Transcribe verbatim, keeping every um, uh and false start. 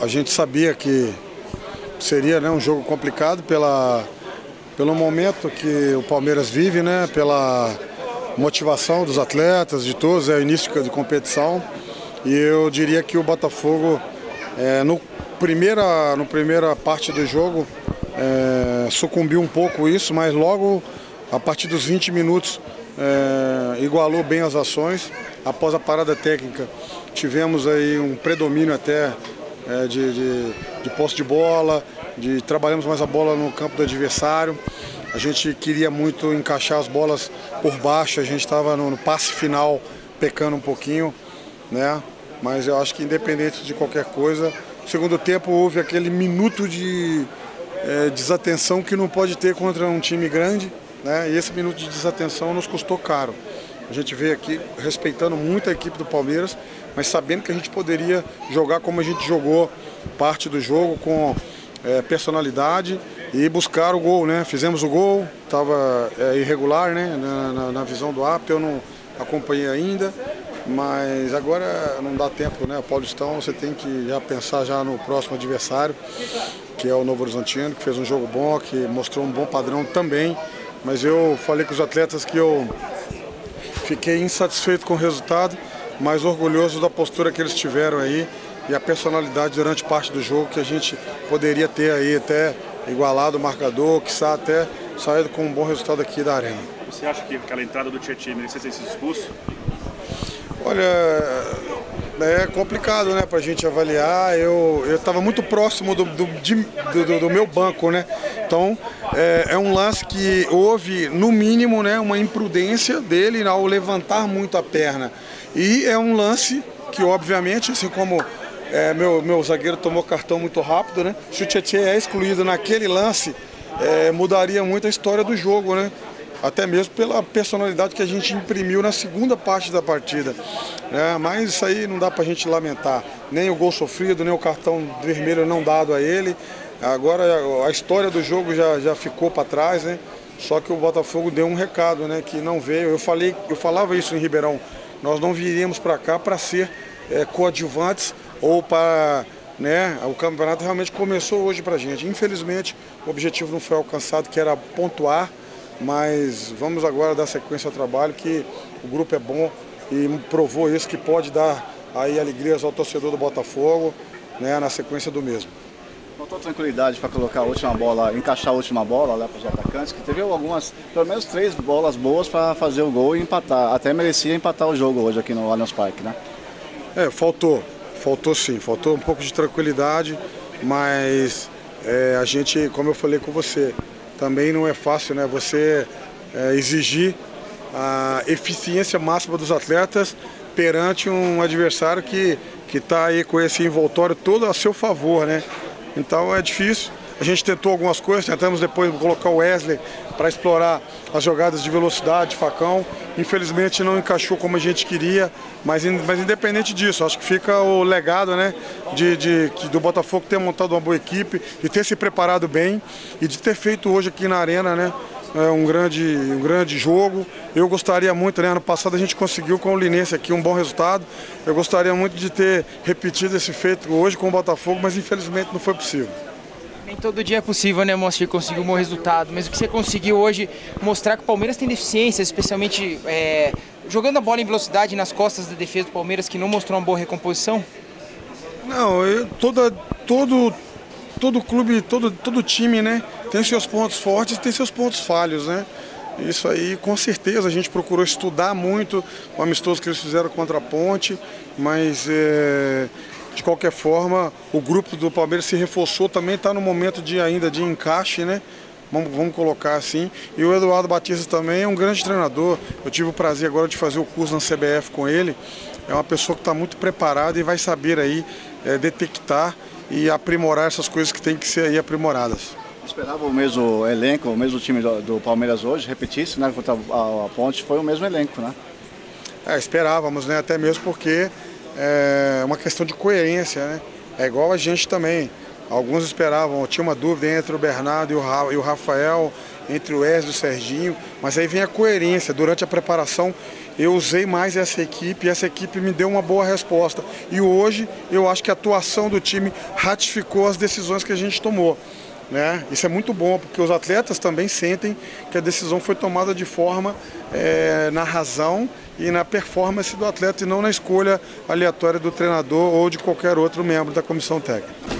A gente sabia que seria, né, um jogo complicado pela, pelo momento que o Palmeiras vive, né, pela motivação dos atletas, de todos, é o início de competição. E eu diria que o Botafogo, é, no, primeira, no primeira parte do jogo, é, sucumbiu um pouco isso, mas logo a partir dos vinte minutos é, igualou bem as ações. Após a parada técnica, tivemos aí um predomínio até é, de, de, de posse de bola, de, trabalhamos mais a bola no campo do adversário. A gente queria muito encaixar as bolas por baixo, a gente estava no, no passe final pecando um pouquinho, né? Mas eu acho que independente de qualquer coisa, no segundo tempo houve aquele minuto de é, desatenção que não pode ter contra um time grande, né? E esse minuto de desatenção nos custou caro. A gente veio aqui respeitando muito a equipe do Palmeiras, mas sabendo que a gente poderia jogar como a gente jogou parte do jogo, com é, personalidade e buscar o gol, né? Fizemos o gol, estava é, irregular, né? Na, na, na visão do árbitro, eu não acompanhei ainda, mas agora não dá tempo, né? O Paulistão, você tem que já pensar já no próximo adversário, que é o Novo Horizontino, que fez um jogo bom, que mostrou um bom padrão também, mas eu falei com os atletas que eu fiquei insatisfeito com o resultado, mas orgulhoso da postura que eles tiveram aí e a personalidade durante parte do jogo, que a gente poderia ter aí até igualado o marcador, quiçá até saído com um bom resultado aqui da Arena. Você acha que aquela entrada do Tietchan merecia ter sido expulso? Olha, é complicado, né, pra gente avaliar. Eu eu estava muito próximo do, do, de, do, do meu banco, né? Então é, é um lance que houve, no mínimo, né, uma imprudência dele ao levantar muito a perna. E é um lance que, obviamente, assim como é, meu, meu zagueiro tomou cartão muito rápido, né? Se o Tietchan é excluído naquele lance, é, mudaria muito a história do jogo, né? Até mesmo pela personalidade que a gente imprimiu na segunda parte da partida. É, mas isso aí não dá pra gente lamentar. Nem o gol sofrido, nem o cartão vermelho não dado a ele. Agora a história do jogo já, já ficou para trás, né? Só que o Botafogo deu um recado, né? Que não veio. Eu, falei, eu falava isso em Ribeirão. Nós não viríamos para cá para ser é, coadjuvantes ou para... Né? O campeonato realmente começou hoje pra gente. Infelizmente o objetivo não foi alcançado, que era pontuar. Mas vamos agora dar sequência ao trabalho, que o grupo é bom e provou isso, que pode dar aí alegrias ao torcedor do Botafogo, né, na sequência do mesmo. Faltou tranquilidade para colocar a última bola, encaixar a última bola lá para os atacantes, que teve algumas, pelo menos três bolas boas para fazer o gol e empatar. Até merecia empatar o jogo hoje aqui no Allianz Parque, né? É, faltou, faltou sim, faltou um pouco de tranquilidade, mas é, a gente, como eu falei com você, também não é fácil, né? Você é, exigir a eficiência máxima dos atletas perante um adversário que que está aí com esse envoltório todo a seu favor, né? Então é difícil. A gente tentou algumas coisas, tentamos depois colocar o Wesley para explorar as jogadas de velocidade, de facão. Infelizmente não encaixou como a gente queria, mas, mas independente disso, acho que fica o legado, né, de, de, de, do Botafogo ter montado uma boa equipe, de ter se preparado bem e de ter feito hoje aqui na Arena, né, um grande, um grande jogo. Eu gostaria muito, né, ano passado a gente conseguiu com o Linense aqui um bom resultado. Eu gostaria muito de ter repetido esse feito hoje com o Botafogo, mas infelizmente não foi possível. Nem todo dia é possível, né, Moacir, conseguir um bom resultado, mas o que você conseguiu hoje mostrar que o Palmeiras tem deficiências, especialmente é, jogando a bola em velocidade nas costas da defesa do Palmeiras, que não mostrou uma boa recomposição? Não, eu, toda, todo, todo clube, todo, todo time, né, tem seus pontos fortes e tem seus pontos falhos, né? Isso aí, com certeza, a gente procurou estudar muito o amistoso que eles fizeram contra a Ponte, mas... É... De qualquer forma, o grupo do Palmeiras se reforçou, também está no momento de, ainda de encaixe, né? Vamos, vamos colocar assim. E o Eduardo Batista também é um grande treinador. Eu tive o prazer agora de fazer o curso na C B F com ele. É uma pessoa que está muito preparada e vai saber aí é, detectar e aprimorar essas coisas que têm que ser aí aprimoradas. Esperava o mesmo elenco, o mesmo time do, do Palmeiras hoje, repetisse, né? Contra a, a Ponte, foi o mesmo elenco, né? É, esperávamos, né? Até mesmo porque... É uma questão de coerência, né? É igual a gente também. Alguns esperavam, tinha uma dúvida entre o Bernardo e o Rafael, entre o Wesley e o Serginho, mas aí vem a coerência. Durante a preparação eu usei mais essa equipe e essa equipe me deu uma boa resposta. E hoje eu acho que a atuação do time ratificou as decisões que a gente tomou. Né? Isso é muito bom, porque os atletas também sentem que a decisão foi tomada de forma é, na razão e na performance do atleta e não na escolha aleatória do treinador ou de qualquer outro membro da comissão técnica.